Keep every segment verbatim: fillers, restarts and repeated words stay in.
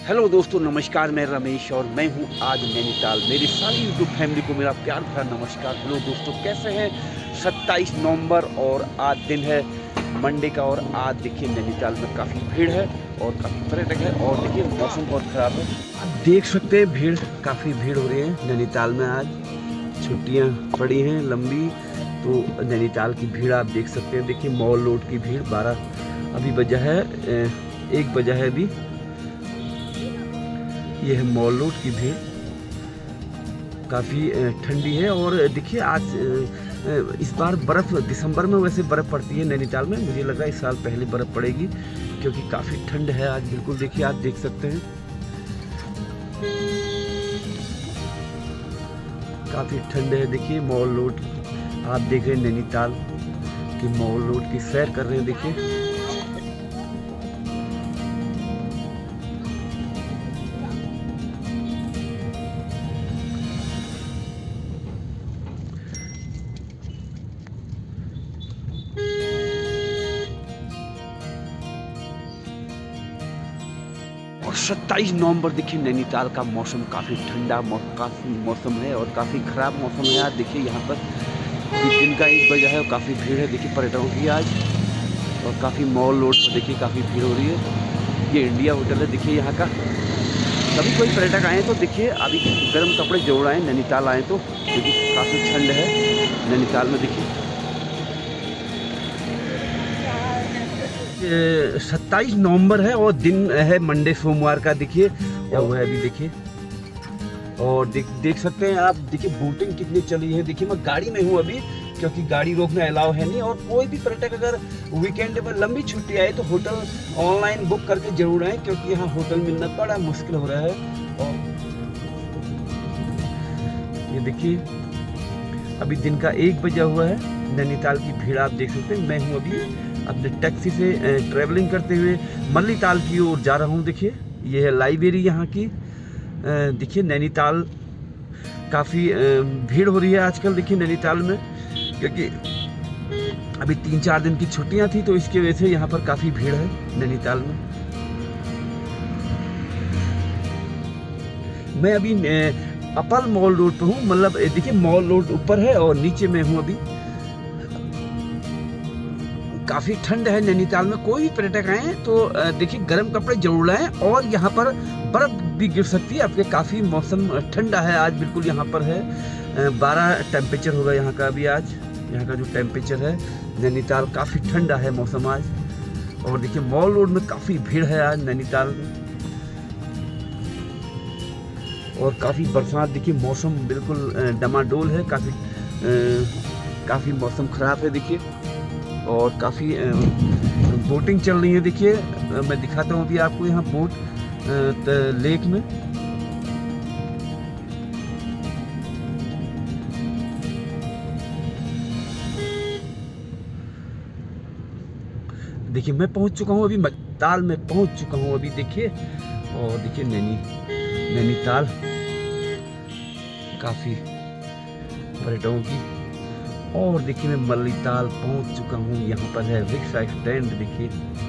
Hello दोस्तों, नमस्कार। मैं रमेश और मैं हूं आज नैनीताल। मेरी सारी यूट्यूब फैमिली को मेरा प्यार भरा नमस्कार। हेलो दोस्तों, कैसे हैं? सत्ताईस नवंबर और आज दिन है मंडे का और आज देखिए नैनीताल में काफ़ी भीड़ है और काफ़ी पर्यटक है और देखिए मौसम बहुत ख़राब है। आप देख सकते हैं भीड़, काफ़ी भीड़ हो रही है नैनीताल में। आज छुट्टियाँ पड़ी हैं लंबी, तो नैनीताल की भीड़ आप देख सकते हैं। देखिए मॉल रोड की भीड़, बारह अभी बजा है, एक बजा है अभी। यह है मॉल रोड की भीड़, काफ़ी ठंडी है। और देखिए आज इस बार बर्फ़, दिसंबर में वैसे बर्फ़ पड़ती है नैनीताल में, मुझे लग रहा है इस साल पहले बर्फ़ पड़ेगी क्योंकि काफ़ी ठंड है आज। बिल्कुल देखिए, आप देख सकते हैं काफ़ी ठंड है। देखिए मॉल रोड आप देख रहे हैं, नैनीताल की मॉल रोड की सैर कर रहे हैं। देखिए और सत्ताईस नवंबर देखिए नैनीताल का मौसम काफ़ी ठंडा काफ़ी मौसम है और काफ़ी ख़राब मौसम है। आज देखिए यहाँ पर दिन का एक बजा है और काफ़ी भीड़ है। देखिए पर्यटकों की आज, और काफ़ी मॉल रोड पर देखिए काफ़ी भीड़ हो रही है। ये इंडिया होटल है देखिए यहाँ का। कभी कोई पर्यटक आए तो देखिए अभी गर्म कपड़े जोड़ आए, नैनीताल आए तो देखिए काफ़ी ठंड है नैनीताल में। देखिए सत्ताईस नवंबर है और दिन है मंडे, सोमवार का। देखिए क्या हुआ है अभी, देखिए। और देख देख सकते हैं आप, देखिए बोटिंग कितनी चली है। देखिए मैं गाड़ी में हूँ अभी क्योंकि गाड़ी रोकना अलाउ है नहीं। और कोई भी पर्यटक अगर वीकेंड में लंबी छुट्टी आए तो होटल ऑनलाइन बुक करके जरूर आए क्योंकि यहाँ होटल मिलना बड़ा मुश्किल हो रहा है। और ये देखिए अभी दिन का एक बजा हुआ है, नैनीताल की भीड़ आप देख सकते हैं। मैं हूँ अभी अपने टैक्सी से ट्रैवलिंग करते हुए मल्लीताल की ओर जा रहा हूँ। देखिए ये है लाइब्रेरी यहाँ की। देखिए नैनीताल काफ़ी भीड़ हो रही है आजकल देखिए नैनीताल में, क्योंकि अभी तीन चार दिन की छुट्टियाँ थी तो इसकी वजह से यहाँ पर काफ़ी भीड़ है नैनीताल में। मैं अभी अपर मॉल रोड पर हूँ, मतलब देखिए मॉल रोड ऊपर है और नीचे में हूँ अभी। काफ़ी ठंड है नैनीताल में। कोई भी पर्यटक आए तो देखिए गर्म कपड़े जरूर लाएं और यहाँ पर बर्फ़ भी गिर सकती है आपके। काफ़ी मौसम ठंडा है आज, बिल्कुल यहाँ पर है बारह टेम्परेचर होगा यहाँ का अभी। आज यहाँ का जो टेम्परेचर है नैनीताल, काफ़ी ठंडा है मौसम आज। और देखिए मॉल रोड में काफ़ी भीड़ है आज नैनीताल में और काफ़ी बरसात। देखिए मौसम बिल्कुल डमाडोल है, काफ़ी काफ़ी मौसम ख़राब है। देखिए और काफ़ी बोटिंग चल रही है। देखिए मैं दिखाता हूँ अभी आपको यहाँ बोट लेक में। देखिए मैं पहुँच चुका हूँ अभी, नैनीताल में पहुँच चुका हूँ अभी। देखिए और देखिए नैनी नैनीताल काफ़ी पर्यटकों की। और देखिए मैं मल्लीताल पहुंच चुका हूं। यहाँ पर है रिक्शा स्टैंड। देखिए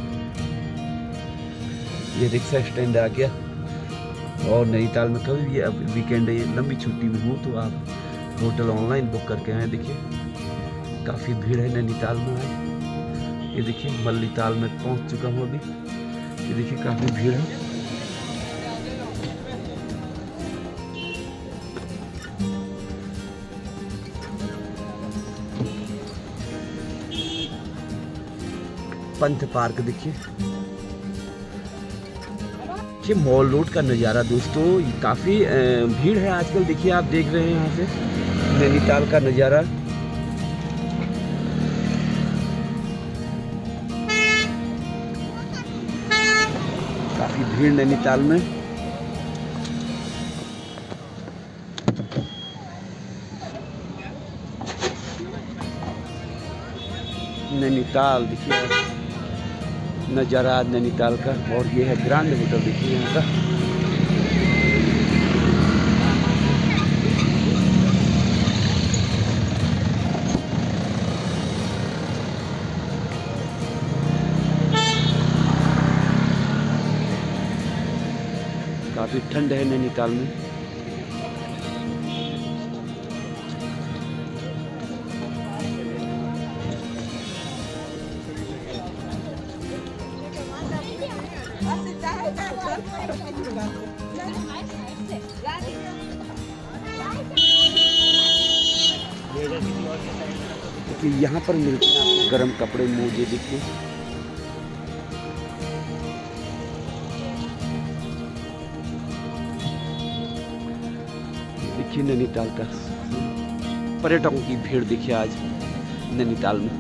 ये रिक्शा स्टैंड आ गया। और नैनीताल में कभी भी अब वीकेंड है, लंबी छुट्टी में हो तो आप होटल ऑनलाइन बुक करके आए। देखिए काफ़ी भीड़ है नैनीताल में आज। ये देखिए मल्लीताल में पहुंच चुका हूं अभी। ये देखिए काफ़ी भीड़ है। पंथ पार्क देखिए, ये मॉल रोड का नज़ारा दोस्तों। काफ़ी भीड़ है आजकल। देखिए आप देख रहे हैं यहाँ से नैनीताल का नज़ारा। काफ़ी भीड़ नैनीताल में। नैनीताल देखिए नज़ारा नैनीताल का। और ये है ग्रांड होटल, देखिए यहाँ का। काफ़ी ठंड है नैनीताल में। तो यहाँ पर मिलते हैं आपको गर्म कपड़े, मोजे। देखिए देखिए नैनीताल का पर्यटकों की भीड़ देखिए आज नैनीताल में।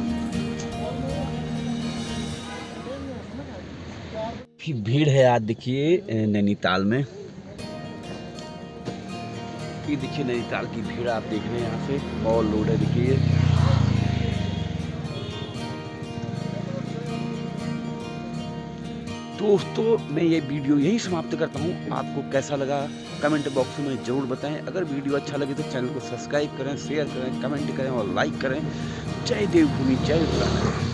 भी भीड़ है आज देखिए नैनीताल में। ये देखिए नैनीताल की भीड़ आप देख रहे हैं, यहाँ से बहुत लोड है। देखिए दोस्तों, मैं ये वीडियो यहीं समाप्त करता हूँ। आपको कैसा लगा कमेंट बॉक्स में ज़रूर बताएं। अगर वीडियो अच्छा लगे तो चैनल को सब्सक्राइब करें, शेयर करें, कमेंट करें और लाइक करें। जय देवभूमि, जय उत्तराखंड।